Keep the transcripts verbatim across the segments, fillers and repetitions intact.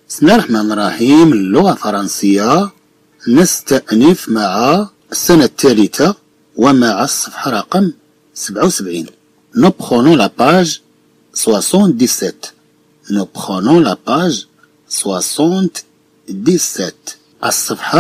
بسم الله الرحمن الرحيم. اللغة الفرنسية نستأنف مع السنة الثالثة ومع الصفحة رقم سبعة وسبعين. Nous prenons la page soixante-dix-sept. Nous prenons la page soixante-dix-sept. الصفحة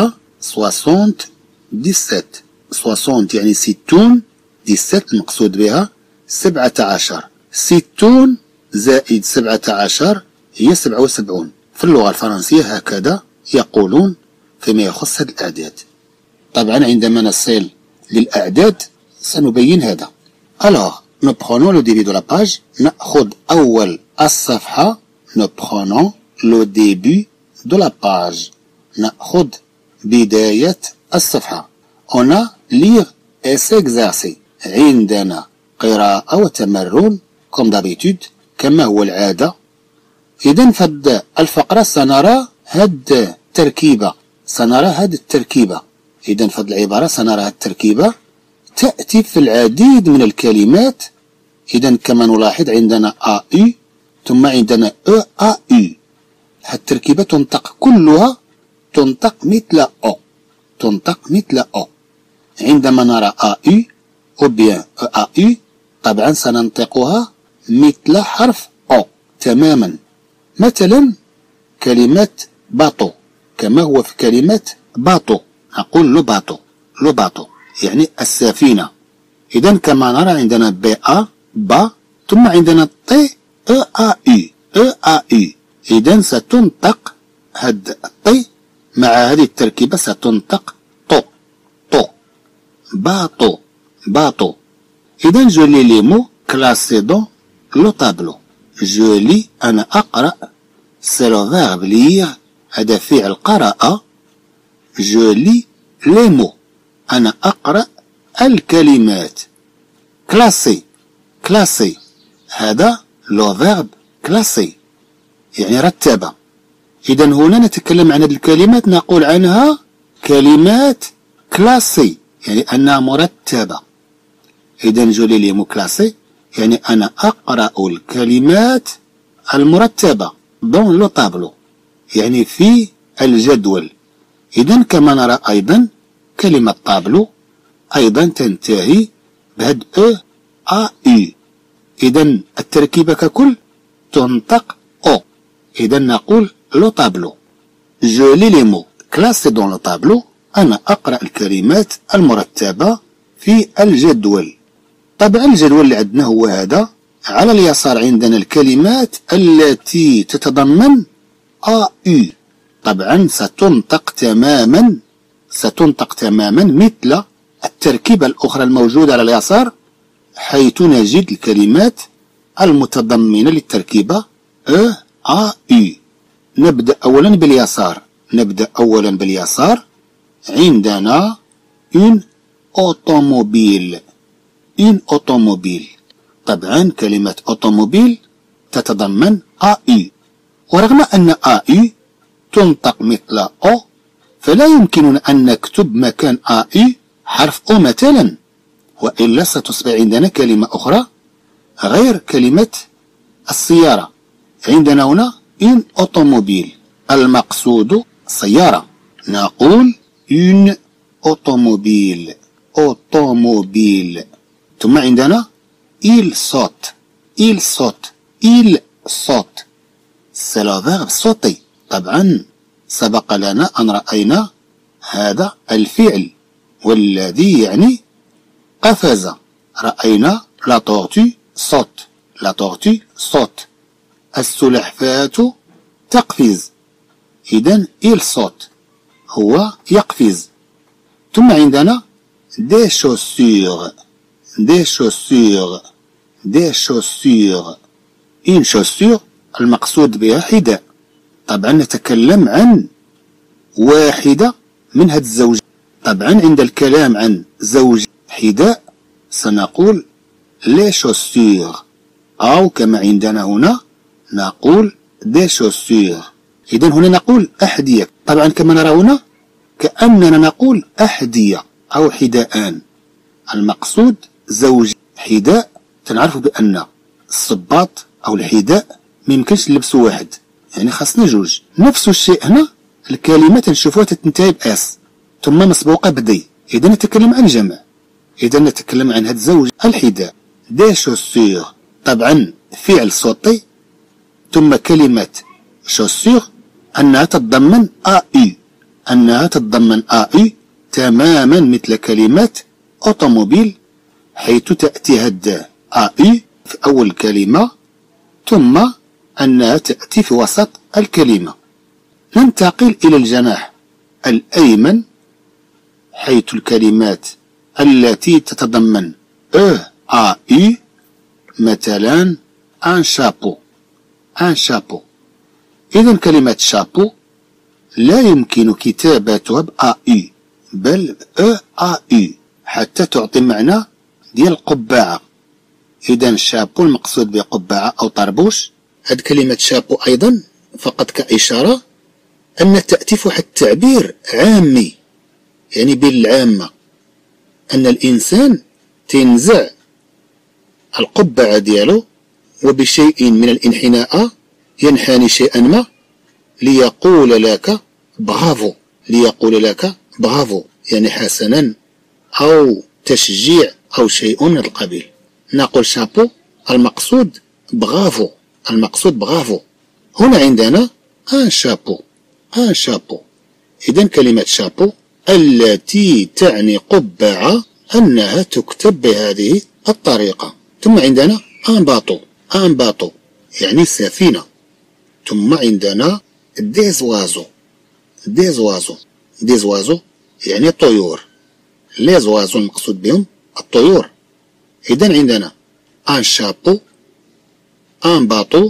soixante-dix-sept. soixante يعني ستون، dix-sept المقصود بها سبعة عشر. ستون زائد سبعة عشر هي سبعة وسبعون. في اللغة الفرنسية هكذا يقولون فيما يخص هذه الأعداد. طبعا عندما نصل للأعداد سنبين هذا. Alors, nous prenons le début de la page. نأخذ أول الصفحة. Nous prenons le début de la page. نأخذ بداية الصفحة. On a lire et s'exercer. عندنا قراءة وتمرن comme d'habitude كما هو العادة. إذن في الفقرة سنرى هاد التركيبة سنرى هاد التركيبة إذن في العبارة سنرى هاد التركيبة تأتي في العديد من الكلمات. إذن كما نلاحظ عندنا أ أو ثم عندنا أ أ أو. هاد التركيبة تنطق كلها تنطق مثل أو تنطق مثل أو. عندما نرى أ أو أو بيان أ أ أو طبعا سننطقها مثل حرف أو تماما. مثلا كلمة باطو كما هو في كلمة باطو نقول لو باطو لو باطو يعني السفينة. إذن كما نرى عندنا بي أ با ثم عندنا طي أ أ أو أ أ أو. إذن ستنطق هاد الطي مع هذه التركيبة ستنطق طو طو باطو باطو. إذن جو لي لي مو كلاسي دون لو طابلو. جو لي أنا أقرأ سي لو فيرب لير هذا فعل قرأ. جو لي لي مو أنا أقرأ الكلمات. كلاسي كلاسي هذا لو فيرب كلاسي يعني رتب. إذا هنا نتكلم عن هذه الكلمات نقول عنها كلمات كلاسي يعني أنها مرتبة. إذا جو لي لي مو كلاسي يعني أنا أقرأ الكلمات المرتبة دون لو طابلو يعني في الجدول. إذن كما نرى أيضا كلمة طابلو أيضا تنتهي بهاد أ أ أو. إذن التركيبة ككل تنطق أو. إذن نقول لو طابلو. جو لي لي مو كلاسي دون لو طابلو أنا أقرأ الكلمات المرتبة في الجدول. طبعا الجدول اللي عندنا هو هذا. على اليسار عندنا الكلمات التي تتضمن أ أو. طبعا ستنطق تماما ستنطق تماما مثل التركيبة الأخرى الموجودة على اليسار حيث نجد الكلمات المتضمنة للتركيبة أ أ أو. نبدأ أولا باليسار نبدأ أولا باليسار. عندنا une automobile une automobile. طبعا كلمة أوتوموبيل تتضمن أ أو. ورغم أن أ أو تنطق مثل أو فلا يمكننا أن نكتب مكان أ أو حرف أو مثلا وإلا ستصبح عندنا كلمة أخرى غير كلمة السيارة. عندنا هنا une automobile المقصود سيارة نقول une automobile automobile. ثم عندنا il saute il saute il saute c'est le verbe sauter. طبعا سبق لنا أن رأينا هذا الفعل والذي يعني قفز. رأينا la tortue saute la tortue saute السلحفاة تقفز. إذن il saute هو يقفز. ثم عندنا des chaussures des chaussures des chaussures une chaussure المقصود بها حذاء. طبعا نتكلم عن واحدة من هذه الزوج. طبعا عند الكلام عن زوج حذاء سنقول les chaussures أو كما عندنا هنا نقول des chaussures. إذن هنا نقول أحذية. طبعا كما نرى هنا كأننا نقول أحذية أو حذاءان. المقصود زوج حذاء. تنعرف بأن الصباط أو الحذاء ميمكنش نلبسو واحد يعني خاصنا جوج. نفس الشيء هنا الكلمة تنشوفوها تنتهي بأس ثم مسبوقة بدي، إذا نتكلم عن جمع، إذا نتكلم عن هاد زوج الحذاء دي شوسيغ. طبعا فعل صوتي ثم كلمة شوسيغ أنها تتضمن أ إي، أنها تتضمن أ إي تماما مثل كلمة أوتوموبيل، حيث تأتي هاد أ إي في أول الكلمة ثم أنها تأتي في وسط الكلمة. ننتقل إلى الجناح الأيمن، حيث الكلمات التي تتضمن أ أ إي، مثلا ان شابو، ان شابو. إذا كلمة شابو لا يمكن كتابتها بأ إي بل أ أ إي حتى تعطي معنى ديال القبعة. إذا شابو المقصود بقبعة أو طربوش. هاد كلمة شابو أيضا فقط كإشارة أن تأتي في واحد التعبير عامي، يعني بين العامة، أن الإنسان تنزع القبعة ديالو وبشيء من الانحناء ينحني شيئا ما ليقول لك برافو، ليقول لك برافو يعني حسنا أو تشجيع أو شيء من القبيل. نقول شابو المقصود برافو، المقصود برافو. هنا عندنا ان شابو، ان شابو. إذا كلمة شابو التي تعني قبعة أنها تكتب بهذه الطريقة. ثم عندنا ان باطو، ان باطو يعني سفينة. ثم عندنا ديزوازو، ديزوازو، ديزوازو يعني طيور، ليزوازو المقصود بهم الطيور. إذا عندنا ان شابو، ان باطو،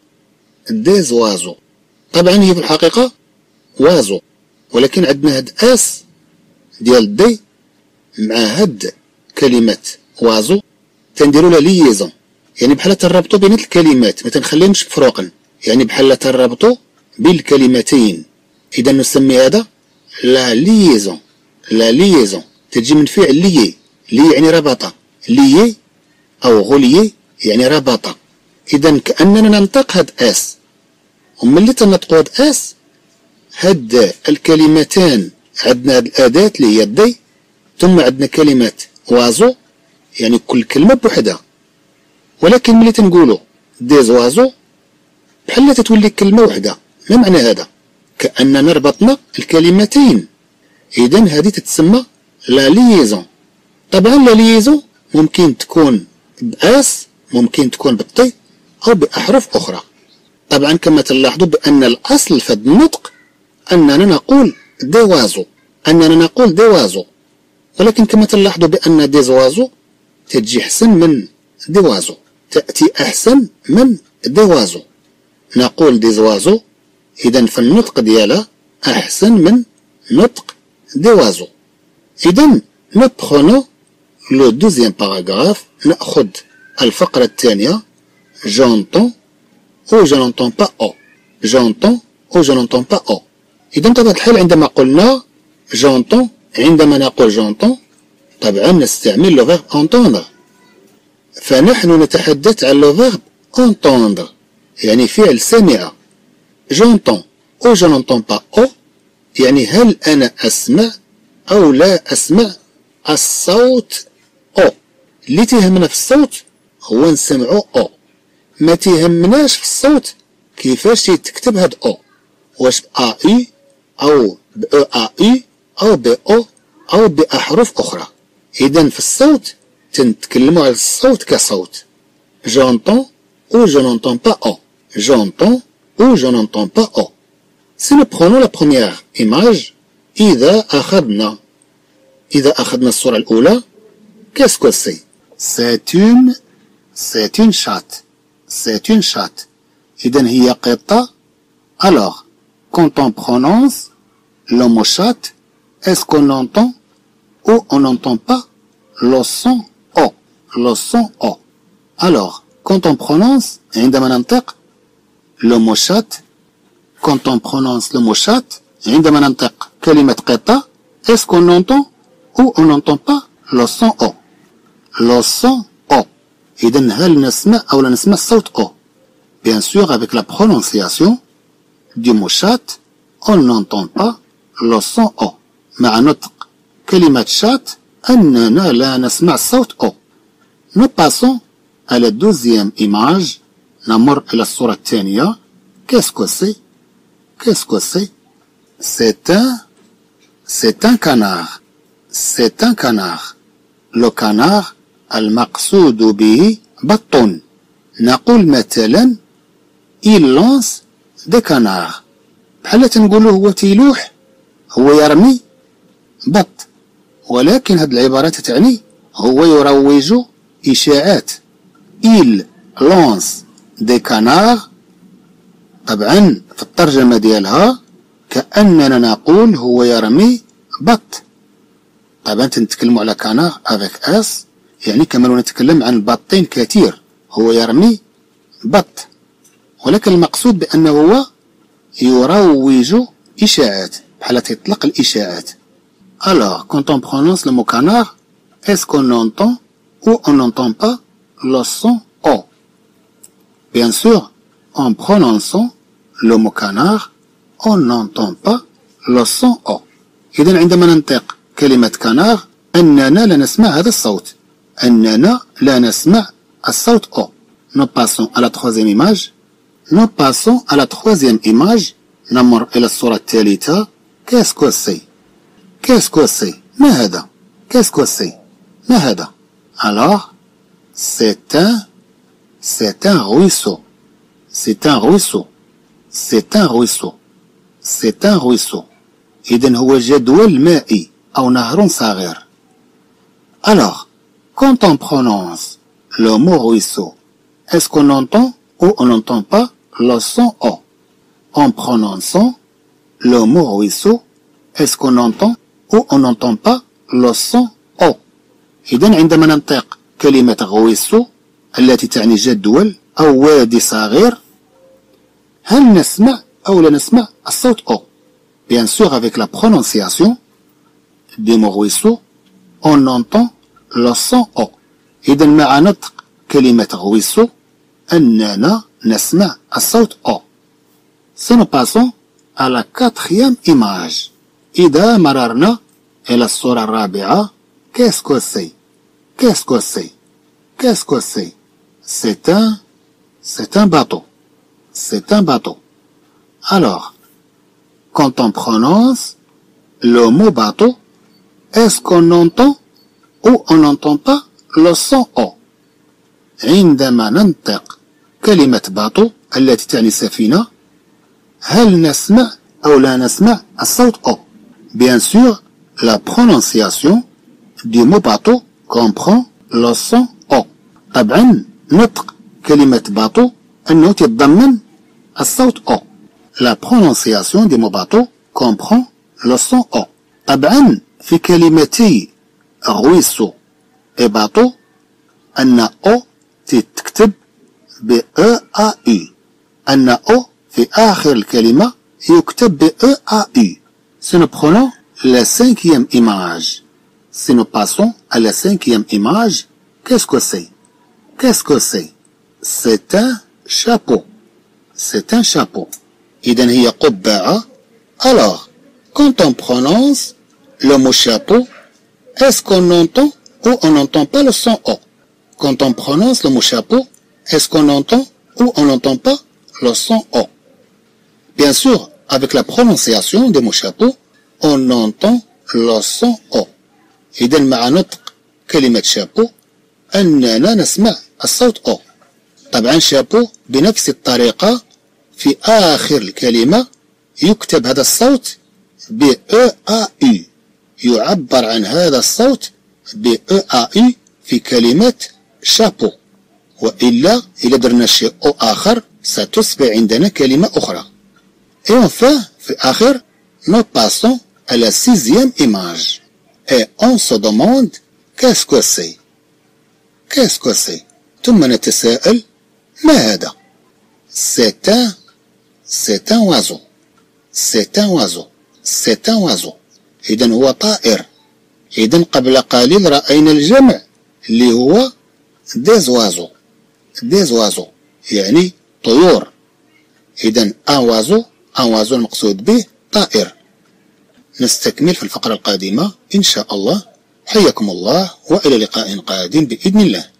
ديزوازو. طبعا هي في الحقيقة وازو، ولكن عندنا هاد اس ديال دي مع هاد كلمة وازو تنديرو لها ليزون، يعني بحال تربطو بين الكلمات ما تنخليهمش مفروقا، يعني بحال تربطو بين الكلمتين. إذا نسمي هذا لا ليزون، لا ليزون تجي من فعل لي، لي يعني ربطة، لي أو غوليي يعني ربطة. إذا كأننا ننطق هاد اس، وملي تنطقو هاد اس هاد الكلمتان عندنا هاد الأداة اللي هي الدي، ثم عندنا كلمة وازو يعني كل كلمة بوحدها. ولكن ملي تنقولو ديزوازو بحال تتولي كلمة وحدة. ما معنى هذا؟ كأننا ربطنا الكلمتين. إذا هذه تتسمى لا ليزون. طبعا لا ليزون ممكن تكون بأس، ممكن تكون بالطي أو بأحرف أخرى. طبعا كما تلاحظوا بأن الأصل في النطق أننا نقول ديوازو، أننا نقول ديوازو، ولكن كما تلاحظوا بأن ديزوازو تجي أحسن من ديوازو، تأتي أحسن من ديوازو. نقول ديزوازو إذا في النطق ديالها أحسن من نطق ديوازو. إذا نبخونو لو دوزيام باراغراف، نأخذ الفقرة الثانية جونتون أو جو نونتون با أو، جونتون أو جو نونتون با أو. إذا بطبيعة الحال عندما قلنا جونتون، عندما نقول جونتون طبعا نستعمل لو فيرب أونتوندر، فنحن نتحدث عن لو فيرب أونتوندر يعني فعل سمع. جونتون أو جو نونتون با أو يعني هل أنا أسمع أو لا أسمع الصوت أو. اللي تيهمنا في الصوت هو نسمعو أو، ما تيهمناش في الصوت كيفاش تكتب هاد أو، واش بأ إي أو بأ أ إي أو بأو أو بأحرف أخرى. إذا في الصوت تنتكلمو على الصوت كصوت. جونتون أو جو نونتون با أو، جونتون أو جو نونتون با أو. سي نو برونو لا بروميير إيماج. إذا أخذنا إذا أخذنا الصورة الأولى كاسكو سي C'est une, c'est une chatte. C'est une chatte. إذن هي قطة. Alors, quand on prononce le mot chatte, est-ce qu'on entend ou on n'entend pas le son O? Le son O. Alors, quand on prononce, عندما ننطق le mot chatte, quand on prononce le mot chatte, عندما ننطق كلمة قطة, est-ce qu'on entend ou on n'entend pas le son O? Le son O. إذن هل نسمع أو لا نسمع الصوت O? Bien sûr, avec la prononciation, du mot chat, on n'entend pas le son O. مع نطق كلمة chat أننا لا نسمع صوت O. Nous passons à la deuxième image. نمر إلى الصورة الثانية. Qu'est-ce que c'est? Qu'est-ce que c'est? C'est un, c'est un canard. C'est un canard. Le canard المقصود به بط. نقول مثلا il lance des canards. بحال تنقولوا هو تيلوح، هو يرمي بط، ولكن هاد العبارات تعني هو يروج إشاعات. il lance des canards. طبعا في الترجمة ديالها كأننا نقول هو يرمي بط. طبعا تنتكلموا على كانار avec اس، يعني كما لو نتكلم عن بطين كثير، هو يرمي بط، ولكن المقصود بأنه هو يروج إشاعات، بحال تطلق الإشاعات. Alors, quand on prononce le mot canard, est-ce qu'on entend ou on n'entend pas le son O? Bien sûr, en prononçant le mot canard, on n'entend pas le son O. إذن عندما ننطق كلمة كانار أننا لا نسمع هذا الصوت، أننا لا نسمع الصوت O. Nous passons à la troisième image. Nous passons à la troisième image. نمر إلى الصورة الثالثة. Qu'est-ce que c'est? Qu'est-ce que c'est? ما هذا؟ Qu'est-ce que c'est? ما هذا؟ Alors, c'est un, c'est un ruisseau. C'est un ruisseau. C'est un ruisseau. C'est un ruisseau. إذن هو جدول مائي أو نهر صغير. Alors, quand on prononce le mot ruisseau, est-ce qu'on entend ou on n'entend pas le son O? En prononçant le mot ruisseau, est-ce qu'on entend ou on n'entend pas le son O? إذن عندما ننطق كلمة ruisseau التي تعني جدول أو وادي صغير، هل نسمع أو لا نسمع الصوت O? Bien sûr, avec la prononciation du mot ruisseau, on entend le son O. إذن مع نطق كلمة ruisseau أننا نسمع الصوت O. Si nous passons à la quatrième image. إذا مررنا إلى الصورة الرابعة. Qu'est-ce que c'est? Qu'est-ce que c'est? Qu'est-ce que c'est? C'est un, c'est un bateau. C'est un bateau. Alors, quand on prononce le mot bateau, est-ce qu'on entend ou on n'entend pas le son O? عندما ننطق كلمة باطو التي تعني سفينة، هل نسمع أو لا نسمع الصوت O? Bien sûr, la prononciation du mot bateau comprend le son O. طبعا نطق كلمة باطو أنه تتضمن الصوت O. La prononciation du mot bateau comprend le son O. طبعا في كلمتي ruisseau et bateau أن O تتكتب ب E A U. أن O في آخر الكلمة يكتب ب E A U. Si nous prenons la cinquième image, si nous passons à la cinquième image, qu'est-ce que c'est? Qu'est-ce que c'est? C'est un chapeau. C'est un chapeau. إذن هي قبعة. Alors, quand on prononce le mot chapeau, est-ce qu'on entend ou on n'entend pas le son O? Quand on prononce le mot chapeau, est-ce qu'on entend ou on n'entend pas le son O? Bien sûr, avec la prononciation des mots chapeau, on entend le son O. إذن مع نطق كلمة شابو أننا نسمع الصوت O. طبعا شابو بنفس الطريقة في آخر الكلمة يكتب هذا الصوت ب E A U. يعبر عن هذا الصوت ب E A U في كلمة شابو، وإلا إذا درنا شيء أو آخر ستصبح عندنا كلمة أخرى. Et enfin, في آخر, nous passons à la sixième image. Et on se demande qu'est-ce que c'est? Qu'est-ce que c'est? ثم نتساءل ما هذا؟ C'est un, c'est un oiseau. C'est un oiseau. C'est un oiseau. إذن هو طائر. إذن قبل قليل رأينا الجمع اللي هو des oiseaux. Des oiseaux. يعني طيور. إذن un oiseau ان oiseau المقصود به طائر. نستكمل في الفقرة القادمة إن شاء الله. حياكم الله وإلى لقاء قادم بإذن الله.